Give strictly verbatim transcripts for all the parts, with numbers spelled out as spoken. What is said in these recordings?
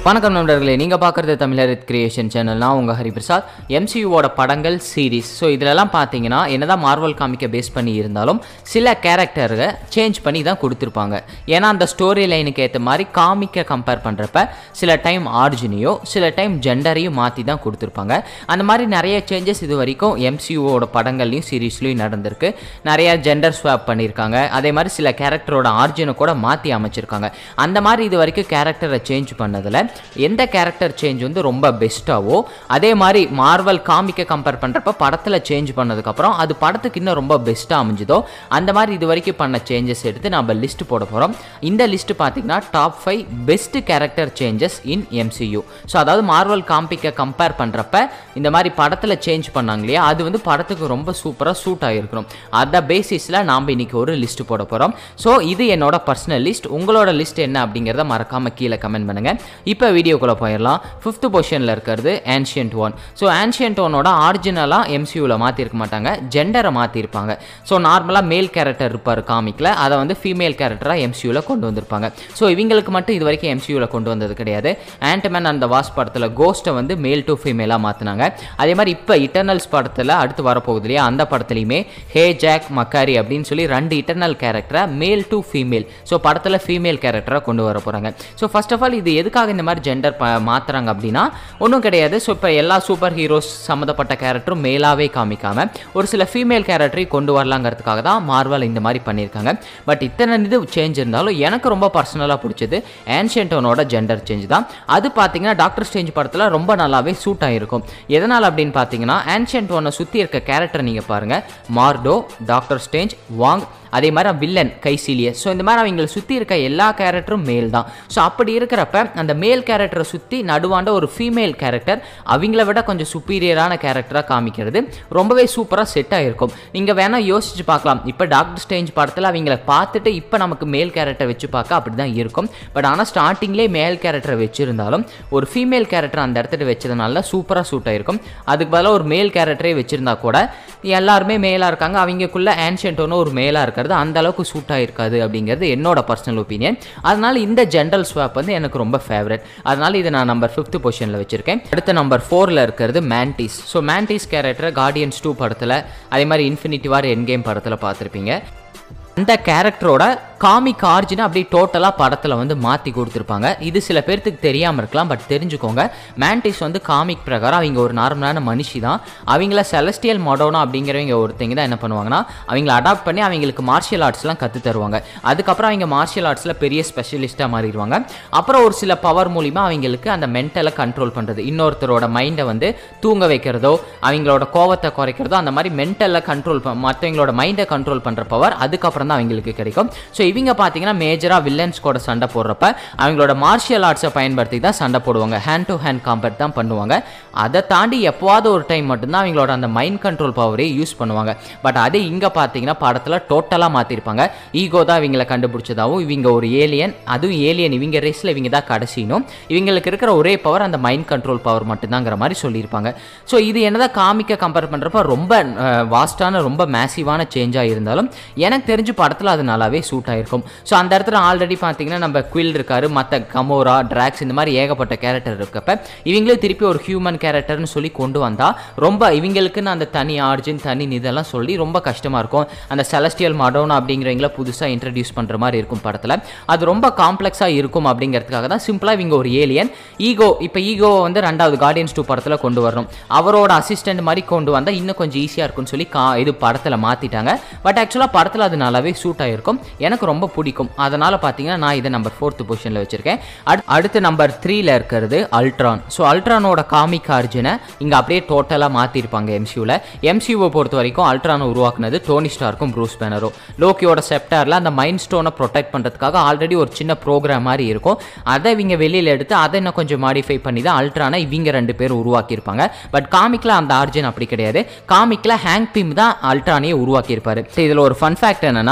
வணக்கம் நண்பர்களே, நீங்கள் பார்க்குறது தமிழரித் கிரியேஷன் சேனல். நான் உங்கள் ஹரிபிரசாத். எம்சியூவோட படங்கள் சீரீஸ். ஸோ இதிலெல்லாம் பார்த்தீங்கன்னா என்னதான் மார்வல் காமிக்கை பேஸ் பண்ணி இருந்தாலும் சில கேரக்டரை சேஞ்ச் பண்ணி தான் கொடுத்துருப்பாங்க. ஏன்னா அந்த ஸ்டோரி லைனுக்கு ஏற்ற மாதிரி காமிக்கை கம்பேர் பண்ணுறப்ப சில டைம் ஆரிஜினையோ சில டைம் ஜெண்டரையும் மாற்றி தான் கொடுத்துருப்பாங்க. அந்த மாதிரி நிறைய சேஞ்சஸ் இது வரைக்கும் எம்சியூவோட படங்கள்லையும் சீரீஸ்லையும் நடந்திருக்கு. நிறைய ஜெண்டர் ஸ்வாப் பண்ணியிருக்காங்க. அதே மாதிரி சில கேரக்டரோட ஆரிஜினை கூட மாற்றி அமைச்சிருக்காங்க. அந்த மாதிரி இது வரைக்கும் கேரக்டரை சேஞ்ச் பண்ணதில் எந்த கேரக்டர் சேஞ்ச் வந்து ரொம்ப பெஸ்ட்டாவோ, அதே மாதிரி மார்வல் காமிக்கை கம்பேர் பண்ணுறப்ப படத்தில் சேஞ்ச் பண்ணதுக்கப்புறம் அது படத்துக்கு இன்னும் ரொம்ப பெஸ்ட்டாக அமைஞ்சுதோ அந்த மாதிரி இது வரைக்கும் பண்ண சேஞ்சஸ் எடுத்து நம்ம லிஸ்ட் போட போகிறோம். இந்த லிஸ்ட் பார்த்தீங்கன்னா top five best character changes in MCU. So அதாவது மார்வல் காமிக்கை கம்பேர் பண்ணுறப்ப இந்த மாதிரி படத்தில் சேஞ்ச் பண்ணாங்க இல்லையா, அது வந்து படத்துக்கு ரொம்ப சூப்பராக சூட் ஆகிருக்கணும். அந்த பேசிஸில் நாம் இன்னைக்கு ஒரு லிஸ்ட் போட போகிறோம். ஸோ இது என்னோட பர்சனல் லிஸ்ட். உங்களோட லிஸ்ட் என்ன அப்படிங்கிறத மறக்காமல் கீழே கமெண்ட் பண்ணுங்கள். இப்போ வீடியோக்குள்ளே போயிடலாம். ஃபிஃப்த் பொசிஷனில் இருக்கிறது ஆன்ஷியன்ட் ஒன். ஸோ ஆன்ஷியன்ட் ஒனோட ஆரிஜினலாக எம்சியூவில் மாற்றிருக்க மாட்டாங்க, ஜெண்டரை மாற்றிருப்பாங்க. ஸோ நார்மலாக மேல் கேரக்டர் இருப்பார் காமிக்கில், அதை வந்து ஃபீமேல் கேரக்டராக எம்சியூவில் கொண்டு வந்திருப்பாங்க. ஸோ இவங்களுக்கு மட்டும் இது வரைக்கும் எம்சியூவில் கொண்டு வந்தது கிடையாது. ஆண்ட்மேன் அண்ட் த வாஸ்ப் படத்தில் கோஸ்ட்டை வந்து மேல் டு ஃபீமேலாக மாற்றினாங்க. அதே மாதிரி இப்போ இட்டர்னல்ஸ் படத்தில் அடுத்து வரப்போகுது இல்லையா, அந்த படத்துலையுமே ஹே ஜாக் மக்காரி அப்படின்னு சொல்லி ரெண்டு இட்டர்னல் கேரக்டரை மேல் டு ஃபீமேல், ஸோ படத்தில் ஃபீமேல் கேரக்டராக கொண்டு வர போகிறாங்க. ஸோ ஃபர்ஸ்ட் ஆஃப் ஆல் இது எதுக்காக இந்த மாதிரி ஜெண்டர் மாற்றுறாங்க அப்படின்னா ஒன்றும் கிடையாது. ஸோ இப்போ எல்லா சூப்பர் ஹீரோஸ் சம்மந்தப்பட்ட கேரக்டரும் மேலாகவே காமிக்காமல் ஒரு சில ஃபீமேல் கேரக்டரையும் கொண்டு வரலாங்கிறதுக்காக தான் மார்வல் இந்த மாதிரி பண்ணியிருக்காங்க. பட் இத்தனை இது சேஞ்ச் இருந்தாலும் எனக்கு ரொம்ப பர்சனலாக பிடிச்சது ஆன்ஷியன்ட் ஒனோட ஜெண்டர் சேஞ்ச் தான். அது பார்த்தீங்கன்னா டாக்டர் ஸ்ட்ரேஞ்ச் படத்தில் ரொம்ப நல்லாவே சூட் ஆகிருக்கும். எதனால் அப்படின்னு பார்த்தீங்கன்னா ஆன்ஷியன்ட் ஒன்னை சுற்றி இருக்க கேரக்டர் நீங்கள் பாருங்கள், மார்டோ, டாக்டர் ஸ்ட்ரேஞ்ச், வாங், அதே மாதிரி வில்லன் கைசீலியஸ். ஸோ இந்த மாதிரி அவங்களை சுற்றி இருக்க எல்லா கேரக்டரும் மேல் தான். ஸோ அப்படி இருக்கிறப்ப அந்த மேல் கேரக்டரை சுற்றி நடுவாண்ட ஒரு ஃபீமேல் கேரக்டர் அவங்கள விட கொஞ்சம் சுப்பீரியரான கேரக்டராக காமிக்கிறது ரொம்பவே சூப்பராக செட் ஆகிருக்கும். நீங்கள் வேணால் யோசிச்சு பார்க்கலாம். இப்போ டாக்டர் ஸ்ட்ரேஞ்ச் படத்தில் அவங்கள பார்த்துட்டு இப்போ நமக்கு மேல் கேரக்டர் வச்சு பார்க்க அப்படி தான் இருக்கும். பட் ஆனால் ஸ்டார்டிங்லேயே மேல் கேரக்டரை வச்சுருந்தாலும் ஒரு ஃபீமேல் கேரக்டர் அந்த இடத்துல வச்சதுனால சூப்பராக சூட் ஆகிருக்கும். அதுக்கு பதிலாக ஒரு மேல் கேரக்டரே வச்சுருந்தா கூட எல்லாருமே மேலாக இருக்காங்க, அவங்களுக்குள்ள ஆன்ஷியன்ட் ஒன்று ஒரு மேலாக இருக்காது, அந்த அளவுக்கு சூட் ஆகிருக்காது அப்படிங்கிறது என்னோட பர்சனல் ஒப்பீனியன். அதனால இந்த ஜென்ரல் ஸ்வாப் வந்து எனக்கு ரொம்ப ஃபேவரட். அதனால இதை நான் நம்பர் ஃபிஃப்த் பொசிஷனில் வச்சிருக்கேன். அடுத்த நம்பர் ஃபோரில் இருக்கிறது Mantis. So Mantis character Guardians two படத்தில், அதே மாதிரி இன்ஃபினிட்டி வார் எண்ட் கேம் படத்தில் பார்த்துருப்பீங்க. அந்த கேரக்டரோட காமிக் ஆர்ஜினை அப்படியே டோட்டலாக படத்தில் வந்து மாற்றி கொடுத்துருப்பாங்க. இது சில பேர்த்துக்கு தெரியாமல் இருக்கலாம், பட் தெரிஞ்சுக்கோங்க. மேண்டிஸ் வந்து காமிக் பிரகாரம் அவங்க ஒரு நார்மலான மனுஷி தான். அவங்கள செலஸ்டியல் மடோனா அப்படிங்கிறவங்க ஒருத்தங்க தான் என்ன பண்ணுவாங்கன்னா அவங்கள அடாப்ட் பண்ணி அவங்களுக்கு மார்ஷியல் ஆர்ட்ஸ்லாம் கற்று தருவாங்க. அதுக்கப்புறம் அவங்க மார்ஷியல் ஆர்ட்ஸில் பெரிய ஸ்பெஷலிஸ்ட்டாக மாறிடுவாங்க. அப்புறம் ஒரு சில பவர் மூலிமா அவங்களுக்கு அந்த மென்டலை கண்ட்ரோல் பண்ணுறது, இன்னொருத்தரோட மைண்டை வந்து தூங்க வைக்கிறதோ அவங்களோட கோவத்தை குறைக்கிறதோ, அந்த மாதிரி மென்டலை கண்ட்ரோல் மற்றவங்களோட மைண்டை கண்ட்ரோல் பண்ணுற பவர் அதுக்கப்புறம் தான் அவங்களுக்கு கிடைக்கும். ஸோ இவங்க பார்த்தீங்கன்னா மேஜராக வில்லன்ஸ் கூட சண்டை போடுறப்ப அவங்களோட மார்ஷியல் ஆர்ட்ஸை பயன்படுத்தி தான் சண்டை போடுவாங்க. ஹேண்ட் டு ஹேண்ட் காம்பேட் தான் பண்ணுவாங்க. அதை தாண்டி எப்போவாவது ஒரு டைம் மட்டும்தான் அவங்களோட அந்த மைண்ட் கண்ட்ரோல் பவரே யூஸ் பண்ணுவாங்க. பட் அதே இங்கே பார்த்தீங்கன்னா படத்தில் டோட்டலாக மாற்றிருப்பாங்க. ஈகோ தான் இவங்களை கண்டுபிடிச்சதாகவும், இவங்க ஒரு ஏலியன், அதுவும் ஏலியன் இவங்க ரேஸில் இவங்க தான் கடைசினும், இவங்களுக்கு இருக்கிற ஒரே பவர் அந்த மைண்ட் கண்ட்ரோல் பவர் மட்டும்தாங்கிற மாதிரி சொல்லியிருப்பாங்க. ஸோ இது என்னதான் காமிக்க கம்பேர் பண்ணுறப்ப ரொம்ப வாஸ்டான ரொம்ப மேசிவான சேஞ்சாக இருந்தாலும் எனக்கு தெரிஞ்சு படத்தில் அது நல்லாவே சூட் ஆகிருக்கும். ஸோ அந்த இடத்துல ஆல்ரெடி பார்த்தீங்கன்னா நம்ம குவில் இருக்காரு, மற்ற கமோரா, டிராக்ஸ், இந்த மாதிரி ஏகப்பட்ட கேரக்டர் இருக்கப்ப இவங்களே திருப்பி ஒரு ஹியூமன் கேரக்டர்னு சொல்லி கொண்டு வந்தால் ரொம்ப இவங்களுக்குன்னு அந்த தனி ஆர்ஜின் தனி இதெல்லாம் சொல்லி ரொம்ப கஷ்டமாக இருக்கும். அந்த செலஸ்டியல் மடோனா அப்படிங்கிறவங்கள புதுசாக இன்ட்ரடியூஸ் பண்ணுற மாதிரி இருக்கும் படத்தில். அது ரொம்ப காம்ப்ளெக்ஸாக இருக்கும் அப்படிங்கிறதுக்காக தான் சிம்பிளாக இவங்க ஒரு ஏலியன் ஈகோ. இப்போ ஈகோவை வந்து ரெண்டாவது கார்டியன்ஸ் டூ படத்தில் கொண்டு வரணும், அவரோட அசிஸ்டன்ட் மாதிரி கொண்டு வந்தால் இன்னும் கொஞ்சம் ஈஸியாக இருக்கும்னு சொல்லி கா இது படத்தில் மாற்றிட்டாங்க. பட் ஆக்சுவலாக படத்தில் அது நல்லாவே சூட் ஆகிருக்கும், எனக்கு ரொம்ப பிடிக்கும். அதனால் பார்த்தீங்கன்னா நான் இதை நம்பர் ஃபோர்த் பொசிஷனில் வச்சுருக்கேன். அடுத்து நம்பர் த்ரீல இருக்கிறது அல்ட்ரான். ஸோ அல்ட்ரானோட காமிக் ஆர்ஜினை இங்கே அப்படியே டோட்டலாக மாற்றிருப்பாங்க எம்சியூவில். எம்சியூவை பொறுத்த வரைக்கும் அல்ட்ரானை உருவாக்குனது டோனி ஸ்டார்க்கும் ப்ரூஸ் பேனரும். லோக்கியோட செப்டாரில் அந்த மைண்ட் ஸ்டோனை ப்ரொடெக்ட் பண்ணுறதுக்காக ஆல்ரெடி ஒரு சின்ன ப்ரோக்ராம் மாதிரி இருக்கும், அதை இவங்க வெளியில் எடுத்து அதை இன்னும் கொஞ்சம் மாடிஃபை பண்ணி தான் அல்ட்ரானை இவங்க ரெண்டு பேரும் உருவாக்கியிருப்பாங்க. பட் காமிக்கில் அந்த ஆர்ஜின் அப்படி கிடையாது. காமிக்கில் ஹேங்க் பிம் தான் அல்ட்ரானையே உருவாக்கியிருப்பாரு. இதில் ஒரு ஃபன் ஃபேக்ட் என்னன்னா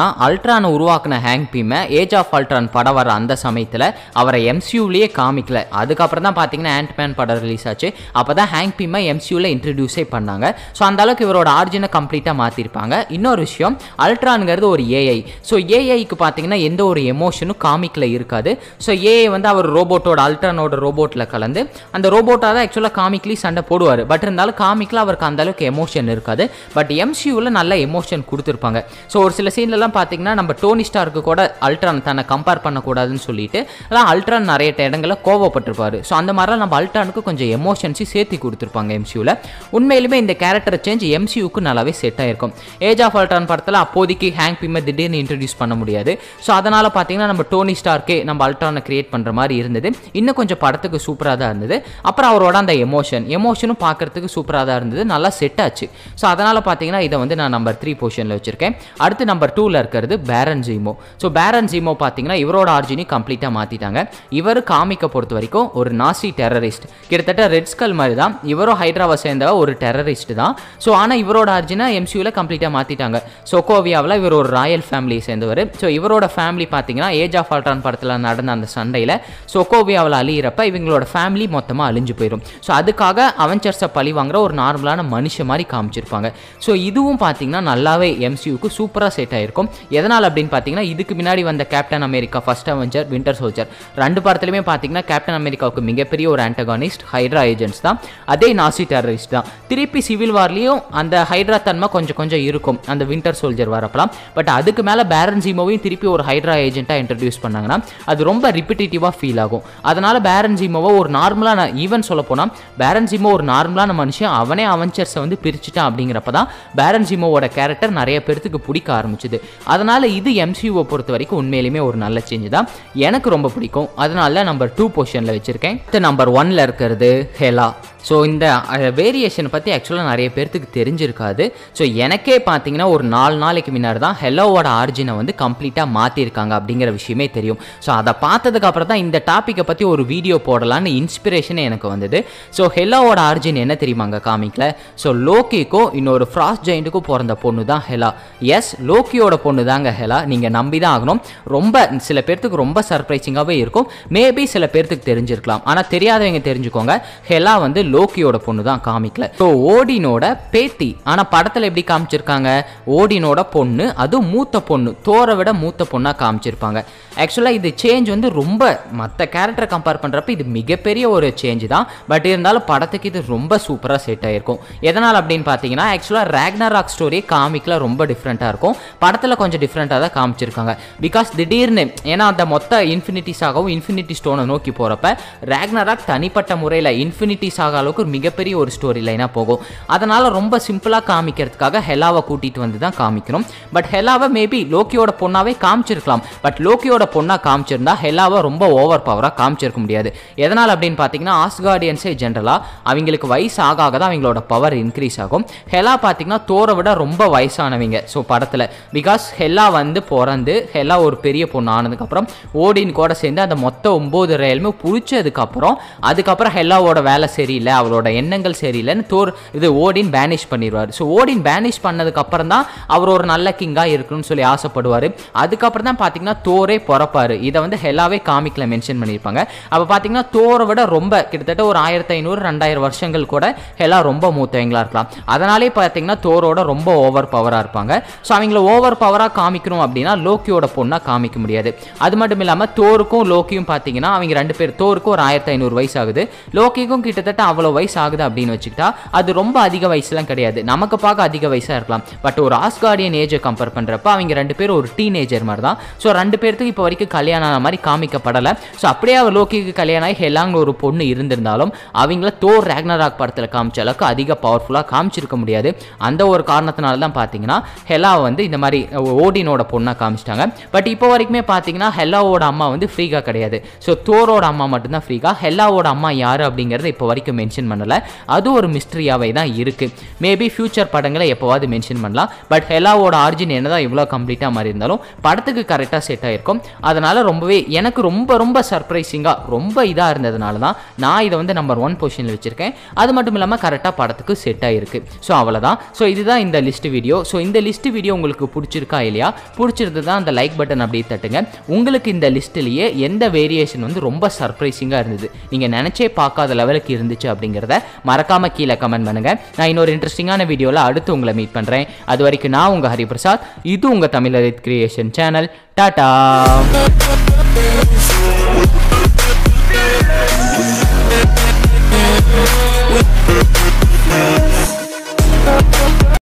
என்னன்னா அல்ட்ரானை உருவாக்குன ஹேங்க் பீமை ஏஜ் ஆஃப் அல்ட்ரான் படம் வர அந்த சமயத்தில் அவரை எம்சியூலேயே காமிக்கல. அதுக்கப்புறம் தான் பார்த்தீங்கன்னா ஆண்ட்மேன் படம் ரிலீஸ் ஆச்சு. அப்போ தான் ஹேங்க் பீமை எம்சியூவில் இன்ட்ரடியூஸே பண்ணாங்க. ஸோ அந்த அளவுக்கு இவரோட ஆரிஜினை கம்ப்ளீட்டாக மாற்றிருப்பாங்க. இன்னொரு விஷயம், அல்ட்ரானுங்கிறது ஒரு ஏஐ. ஸோ ஏஐக்கு பார்த்தீங்கன்னா எந்த ஒரு எமோஷனும் காமிக்கில் இருக்காது. ஸோ ஏஐ வந்து அவர் ரோபோட்டோட அல்ட்ரானோட ரோபோட்டில் கலந்து அந்த ரோபோட்டாக தான் ஆக்சுவலாக காமிக்லி சண்டை போடுவார். பட் இருந்தாலும் காமிக்கில் அவருக்கு அந்த அளவுக்கு எமோஷன் இருக்காது. பட் எம்சியூவில் நல்ல எமோஷன் கொடுத்துருப்பாங்க. ஸோ ஒரு சில சீன்லலாம் பார்த்தீங்கன்னா நம்ம டோனி ஸ்டார்க்கு கூட அல்ட்ரான் தன்னை கம்பேர் பண்ணக்கூடாதுன்னு சொல்லிட்டு அதான் அல்ட்ரான் நிறைய இடங்களில் கோவப்பட்டிருப்பாரு. ஸோ அந்த மாதிரிலாம் நம்ம அல்ட்ரானுக்கு கொஞ்சம் எமோஷன்ஸி சேர்த்து கொடுத்துருப்பாங்க எம்சியூவில். உண்மையிலுமே இந்த கேரக்டர் சேஞ்ச் எம்சியூக்கு நல்லாவே செட் ஆயிருக்கும். ஏஜ் ஆஃப் அல்ட்ரான் படத்தில் அப்போதைக்கு ஹேங்க் பீமை திடீர்னு இன்ட்ரடியூஸ் பண்ண முடியாது. ஸோ அதனால் பார்த்தீங்கன்னா நம்ம டோனி ஸ்டார்க்கே நம்ம அல்ட்ரானை கிரியேட் பண்ணுற மாதிரி இருந்தது. இன்னும் கொஞ்சம் படத்துக்கு சூப்பராக தான் இருந்தது. அப்புறம் அவரோட அந்த எமோஷன் எமோஷனும் பார்க்கறதுக்கு சூப்பராக தான் இருந்தது. நல்லா செட் ஆச்சு. ஸோ அதனால் பார்த்தீங்கன்னா இதை வந்து நான் நம்பர் த்ரீ பொசிஷனில் வச்சிருக்கேன். அடுத்து நம்பர் டூவில் இருக்கிறது பேரன் ஜீமோ. ஸோ பேரன் ஜீமோ பார்த்தீங்கன்னா இவரோட ஆர்ஜினி கம்ப்ளீட்டாக மாற்றிட்டாங்க. இவர் காமிக்க பொறுத்த வரைக்கும் ஒரு நாசி டெரரிஸ்ட், கிட்டத்தட்ட ரெட் ஸ்கல் மாதிரி தான். இவரும் ஹைட்ராவை சேர்ந்த ஒரு டெரரிஸ்ட் தான். ஸோ ஆனால் இவரோட ஆர்ஜினை எம்சியூவில் கம்ப்ளீட்டாக மாற்றிட்டாங்க. சொக்கோவியாவில் இவர் ஒரு ராயல் ஃபேமிலியை சேர்ந்தவர். ஸோ இவரோட ஃபேமிலி பார்த்தீங்கன்னா ஏஜ் ஆஃப் அல்ட்ரான் படத்தில் நடந்த அந்த சண்டையில் சொக்கோவியாவில் அழியிறப்ப இவங்களோட ஃபேமிலி மொத்தமாக அழிஞ்சு போயிடும். ஸோ அதுக்காக அவெஞ்சர்ஸை பழி வாங்குற ஒரு நார்மலான மனுஷன் மாதிரி காமிச்சிருப்பாங்க. ஸோ இதுவும் பார்த்தீங்கன்னா நல்லாவே எம்சியூக்கு சூப்பராக செட் ஆயிருக்கும். எதனால் அப்படின்னு பார்த்தீங்கன்னா இதுக்கு முன்னாடி வந்த Captain America First Avenger, Winter Soldier ரெண்டு படத்துலையுமே பார்த்தீங்கன்னா கேப்டன் அமெரிக்காவுக்கு மிகப்பெரிய ஒரு ஆன்டகானிஸ்ட் ஹைட்ரா ஏஜென்ட்ஸ் தான். அதே நாசி டெரரிஸ்ட் தான். திருப்பி சிவில் வார்லையும் அந்த ஹைட்ரா தன்மை கொஞ்சம் கொஞ்சம் இருக்கும் அந்த வின்டர் சோல்ஜர் வரப்பலாம். பட் அதுக்கு மேலே பேரன் ஜீமோவையும் திருப்பி ஒரு ஹைட்ரா ஏஜென்ட்டாக இன்ட்ரடியூஸ் பண்ணாங்கன்னா அது ரொம்ப ரிப்பிட்டேட்டிவாக ஃபீல் ஆகும். அதனால பேரன் ஜீமோவை ஒரு நார்மலான ஈவன் சொல்ல போனால் பேரன் ஜீமோ ஒரு நார்மலான மனுஷன், அவனே அவெஞ்சர்ஸை வந்து பிரிச்சுட்டான். அப்படிங்கிறப்ப தான் பேரன் ஜீமோவோட கேரக்டர் நிறைய பேருக்கு பிடிக்க ஆரம்பிச்சுது. அதனால இது எம்சியூவை பொறுத்த வரைக்கும் உண்மையிலுமே ஒரு நல்ல சேஞ்ச் தான். எனக்கு ரொம்ப பிடிக்கும். அதனால நம்பர் டூ பொசிஷனில் வச்சிருக்கேன். நம்பர் ஒன்ல இருக்கிறது ஹெலா. ஸோ இந்த வேரியேஷனை பற்றி ஆக்சுவலாக நிறைய பேர்த்துக்கு தெரிஞ்சிருக்காது. ஸோ எனக்கே பார்த்தீங்கன்னா ஒரு நாலு நாளைக்கு முன்னாடி தான் ஹெலோவோட ஆர்ஜினை வந்து கம்ப்ளீட்டாக மாற்றிருக்காங்க அப்படிங்கிற விஷயமே தெரியும். ஸோ அதை பார்த்ததுக்கு அப்புறம் தான் இந்த டாப்பிக்கை பற்றி ஒரு வீடியோ போடலான்னு இன்ஸ்பிரேஷனே எனக்கு வந்தது. ஸோ ஹெலாவோட ஆர்ஜின் என்ன தெரியுமாங்க காமிக்கல? ஸோ லோக்கிக்கும் இன்னொரு ஃப்ராஸ்ட் ஜெயிண்ட்டுக்கும் பிறந்த பொண்ணு தான் ஹெலா. எஸ், லோக்கியோட பொண்ணு தாங்க ஹெலா. நீங்கள் நம்பி தான் ஆகணும். ரொம்ப சில பேர்த்துக்கு ரொம்ப சர்ப்ரைசிங்காகவே இருக்கும். மேபி சில பேர்த்துக்கு தெரிஞ்சிருக்கலாம். ஆனால் தெரியாதவங்க தெரிஞ்சுக்கோங்க, ஹெலா வந்து லோக்கியோட பொண்ணு தான் காமிக்கல. ஸோ ஓடினோட பேத்தி. ஆனால் படத்தில் எப்படி காமிச்சிருக்காங்க? ஓடினோட பொண்ணு, அதுவும் மூத்த பொண்ணு, தோரை விட மூத்த பொண்ணாக காமிச்சிருப்பாங்க. ஆக்சுவலாக இது சேஞ்ச் வந்து ரொம்ப மற்ற கேரக்டரை கம்பேர் பண்ணுறப்ப இது மிகப்பெரிய ஒரு சேஞ்ச் தான். பட் இருந்தாலும் படத்துக்கு இது ரொம்ப சூப்பராக செட் ஆகிருக்கும். எதனால் அப்படின்னு பார்த்தீங்கன்னா ஆக்சுவலாக ரேக்னராக் ஸ்டோரியே காமிக்கல ரொம்ப டிஃப்ரெண்ட்டாக இருக்கும். படத்தில் கொஞ்சம் டிஃப்ரெண்ட்டாக தான் காமிச்சிருக்காங்க. பிகாஸ் திடீர்னு ஏன்னா அந்த மொத்த இன்ஃபினிட்டி சாகவும் இன்ஃபினிட்டி ஸ்டோனை நோக்கி போகிறப்ப ரேக்னராக் தனிப்பட்ட முறையில் இன்ஃபினிட்டி சாக அளவுக்கு ஒரு மிகப்பெரிய ஒரு ஸ்டோரி லைனாக போகும். அதனால் ரொம்ப சிம்பிளாக காமிக்கிறதுக்காக ஹெலாவை கூட்டிகிட்டு வந்து தான் காமிக்கணும். பட் ஹெலாவை மேபி லோக்கியோட பொண்ணாவே காமிச்சிருக்கலாம். பட் லோக்கியோட பொண்ணாக காமிச்சிருந்தா ஹெலாவை ரொம்ப ஓவர் பவராக காமிச்சிருக்க முடியாது. எதனால் அப்படின்னு பார்த்தீங்கன்னா ஆஸ்கார்டியன்ஸே ஜென்ரலாக அவங்களுக்கு வயசு ஆக ஆக தான் அவங்களோட பவர் இன்க்ரீஸ் ஆகும். ஹெலா பார்த்தீங்கன்னா தோரை விட ரொம்ப வயசானவங்க ஸோ படத்தில். பிகாஸ் ஹெலா வந்து பிறந்து ஹெலா ஒரு பெரிய பொண்ணு ஆனதுக்கப்புறம் ஓடின் கூட சேர்ந்து அந்த மொத்த ஒம்பது ரயிலுமே பிடிச்சதுக்கப்புறம் அதுக்கப்புறம் ஹெலாவோட வேலை சரியில்லை, அவரோட எண்ணங்கள் சரியில்லைன்னு தோர் இது ஓடின் பேனிஷ் பண்ணிடுவார். ஸோ ஓடின் பேனிஷ் பண்ணதுக்கு அப்புறம் தான் அவர் ஒரு நல்ல கிங்காக இருக்கணும்னு சொல்லி ஆசைப்படுவார். அதுக்கப்புறம் தான் பார்த்தீங்கன்னா தோரே பிறப்பாரு. இதை வந்து ஹெலாவே காமிக்ல மென்ஷன் பண்ணியிருப்பாங்க. அப்போ பார்த்தீங்கன்னா தோரை விட ரொம்ப கிட்டத்தட்ட ஒரு ஆயிரத்தி ஐநூறு ரெண்டாயிரம் வருஷங்கள் கூட ஹெலா ரொம்ப மூத்தவங்களா இருக்கலாம். அதனாலே பார்த்தீங்கன்னா தோரோட ரொம்ப ஓவர் பவராக இருப்பாங்க. ஸோ அவங்கள ஓவர் பவராக காமிக்கணும் அப்படின்னா லோக்கியோட பொண்ணாக காமிக்க முடியாது. அது மட்டும் இல்லாமல் தோருக்கும் லோக்கியும் பார்த்தீங்கன்னா அவங்க ரெண்டு பேர், தோருக்கும் ஒரு ஆயிரத்தி ஐநூறு வயசு ஆகுது, லோக்கிக்கும் கிட்டத்தட்ட அவ்வளோ வயசு ஆகுது அப்படின்னு வச்சுக்கிட்டா அது ரொம்ப அதிக வயசுலாம் கிடையாது. நமக்கு பார்க்க அதிக வயசாக இருக்கலாம். பட் ஒரு ஆஸ்கார்டியன் ஏஜை கம்பேர் பண்ணுறப்ப அவங்க ரெண்டு பேரும் ஒரு டீனேஜர் மாதிரி தான். ஸோ ரெண்டு பேர்த்துக்கு இப்போ வரைக்கும் கல்யாணம் ஆன மாதிரி காமிக்கப்படலை. ஸோ அப்படியே அவர் லோக்கிக்கு கல்யாணம் ஆகி ஹெலாங்னு ஒரு பொண்ணு இருந்திருந்தாலும் அவங்கள தோர் ரேக்னராக் படத்தில் காமிச்ச அளவுக்கு அதிக பவர்ஃபுல்லாக காமிச்சிருக்க முடியாது. அந்த ஒரு காரணத்தினால தான் பார்த்தீங்கன்னா ஹெலா வந்து இந்த மாதிரி ஓடினோட பொண்ணாக காமிச்சிட்டாங்க. பட் இப்போ வரைக்குமே பார்த்தீங்கன்னா ஹெலாவோட அம்மா வந்து ஃப்ரீகா கிடையாது. ஸோ தோரோட அம்மா மட்டும்தான் ஃப்ரீகா. ஹெலாவோட அம்மா யார் அப்படிங்கிறது இப்போ வரைக்கும் மென்ஷன் மென்ஷன் பண்ணலை. அது ஒரு மிஸ்ட்ரியாகவே தான் இருக்குது. மேபி ஃபியூச்சர் படங்களை எப்போவாது மென்ஷன் பண்ணலாம். பட் ஹெலாவோட ஆரிஜின் என்ன தான் இவ்வளோ கம்ப்ளீட்டாக மாதிரி இருந்தாலும் படத்துக்கு கரெக்டாக செட் ஆகிருக்கும். அதனால் ரொம்பவே எனக்கு ரொம்ப ரொம்ப சர்ப்ரைசிங்காக ரொம்ப இதாக இருந்ததுனால தான் நான் இதை வந்து நம்பர் ஒன் பொசிஷனில் வச்சுருக்கேன். அது மட்டும் இல்லாமல் கரெக்டாக படத்துக்கு செட் ஆகிருக்கு. ஸோ அவ்வளோதான். ஸோ இதுதான் இந்த லிஸ்ட் வீடியோ. ஸோ இந்த லிஸ்ட் வீடியோ உங்களுக்கு பிடிச்சிருக்கா இல்லையா? பிடிச்சிருந்து தான் அந்த லைக் பட்டன் அப்படியே தட்டுங்க. உங்களுக்கு இந்த லிஸ்ட்லேயே எந்த வேரியேஷன் வந்து ரொம்ப சர்ப்ரைசிங்காக இருந்தது, நீங்கள் நினச்சே பார்க்காத லெவலுக்கு இருந்துச்சு அப்படிங்கிறத மறக்காமல் கீழே கமெண்ட் பண்ணுங்கள். நான் இன்னொரு இன்ட்ரெஸ்டிங்கான வீடியோவில் அடுத்து உங்களை மீட் பண்ணுறேன். அது வரைக்கும் நான் உங்கள் ஹரிபிரசாத். இது உங்கள் தமிழ் கிரியேஷன் சேனல். டாடா.